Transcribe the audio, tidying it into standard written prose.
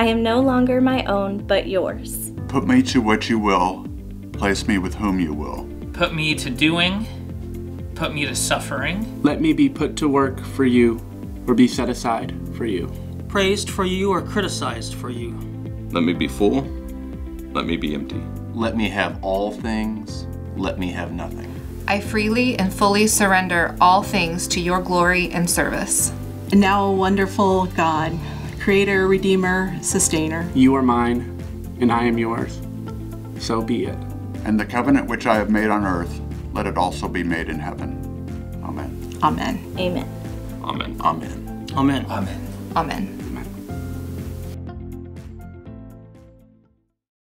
am no longer my own, but yours. Put me to what you will, place me with whom you will. Put me to doing, put me to suffering. Let me be put to work for you, or be set aside for you. Praised for you or criticized for you. Let me be full, let me be empty. Let me have all things, let me have nothing. I freely and fully surrender all things to your glory and service. And now, O wonderful God, Creator, Redeemer, Sustainer. You are mine, and I am yours. So be it. And the covenant which I have made on earth, let it also be made in heaven. Amen. Amen. Amen. Amen. Amen. Amen. Amen. Amen.